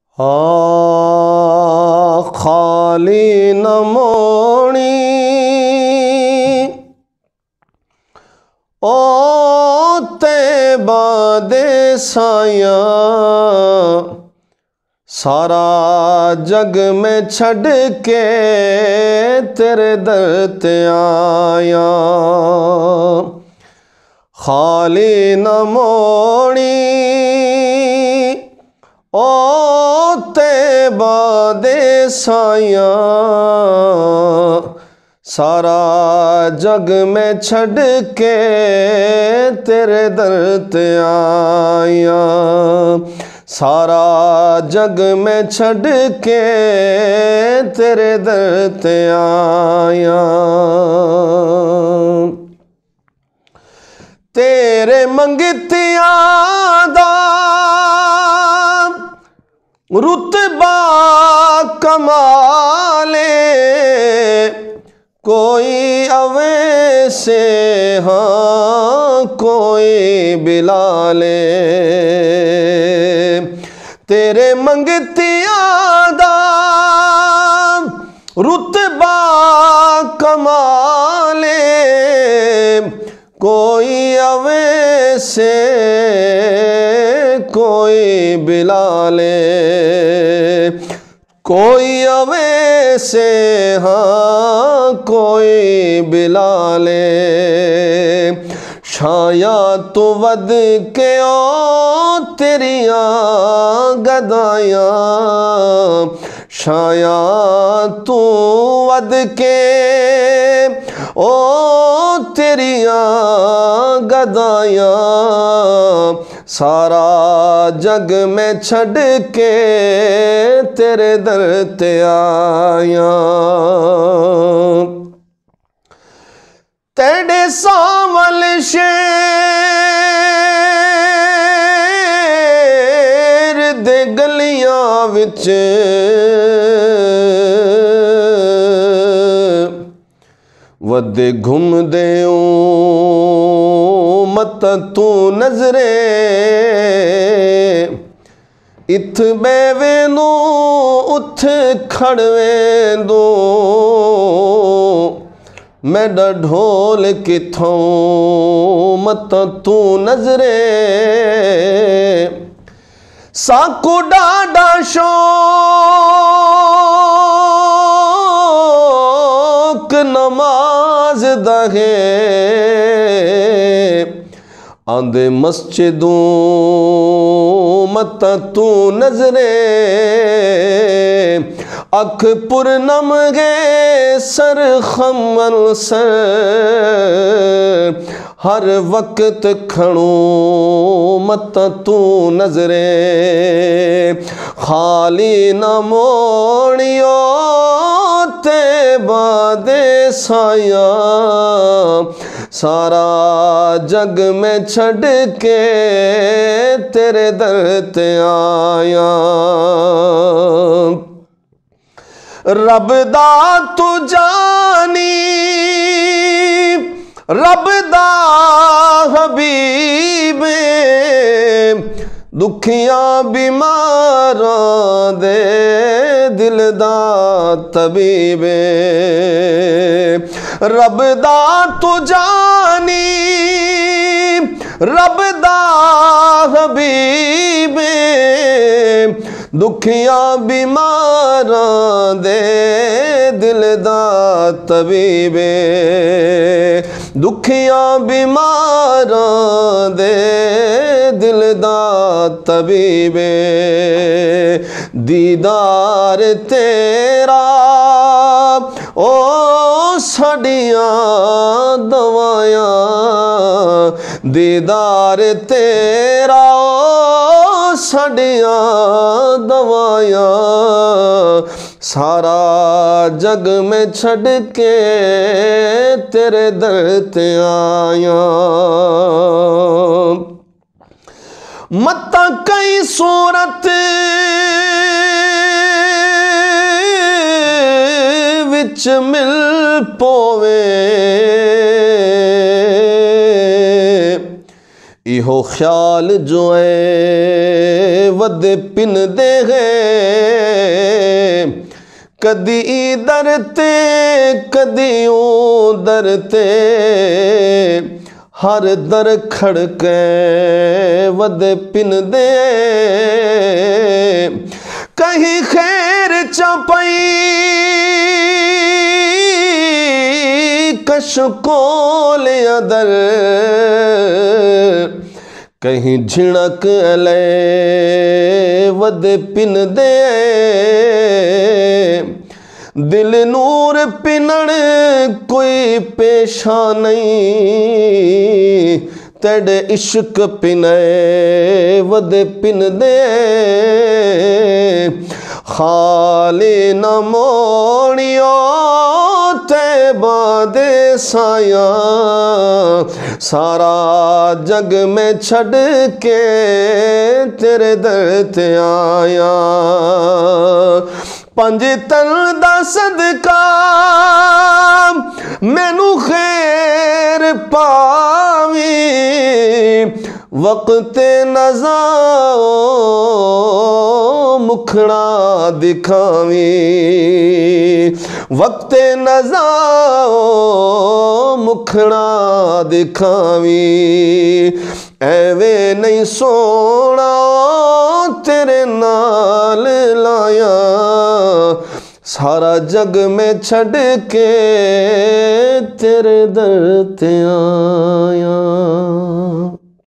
खाली न मोणी ओ तैबा दे साया, सारा जग में छड़ के तेरे दर ते आया। खाली न मोणी ओ तैबा दे साया, सारा जग में छड़ के तेरे दर ते आया। सारा जग में छड़ के तेरे दर ते आया। तेरे मंगतिया दा रुतबा कमाले, कोई अवैसे हाँ कोई बिलाले। तेरे मंगतिया दा रुतबा कमाले, कोई अवैसे कोई बिलाले। कोई अवैसे हाँ कोई बिलाले। छाया तो वद के ओ तेरिया गदाया, छाया तू वद के ओ तेरिया गदाया, सारा जग में छड़ के तेरे दर ते आया। तेरे सावल शेर दे गलियां विच वदे घूमदे मत तू नजरे, इत बेवे नू उठ खड़वे दो, मेरा ढोल किथों मत तू नजरे। साकू डाडा शौक नमाज दहे, आंदे मस्जिदों मत तू नजरे। अख पुरनम गे सर खमल सर, हर वक्त खड़ो मत तू नजरे। खाली न मोड़ियो तैबा दे साया, सारा जग में छड़ के तेरे दर ते आया। रब दा तू जानी रब दा हबीब, दुखियां बीमारां दे दिल दा तबीब। रब दा तू जानी रब दा हबीब, दुखियां बीमारां दे दिल दा तबीब। दुखियां बीमारां दे दिल दा तबीब। दीदार तेरा ओ साडियां दवायां, दीदार तेरा ओ साडियां दवायां, सारा जग में छड़ के तेरे दर ते आया। मत कई सूरत विच मिल पोवे, इहो ख्याल जो है वद पिन दे है कदी इधर ते कदी उधर ते हर दर खड़के वद पिन दे कहीं खैर चपई कश कोल अदर कहीं झिणक अले वद पिन दे दिल नूर पिनण कोई पेशा नहीं तेरे इश्क पिने वद पिन दे खाली न मोड़ियो ते बादे साया सारा जग में छड़ के तेरे दर ते आया पंज तन दा सदका मैनू खैर पावी वक्त नज़ा मुखड़ा दिखावी वक्त नज़ा मुखड़ा दिखावी एवे नहीं सोना तेरे नाल लाया सारा जग में छड़ के तेरे दर ते आया।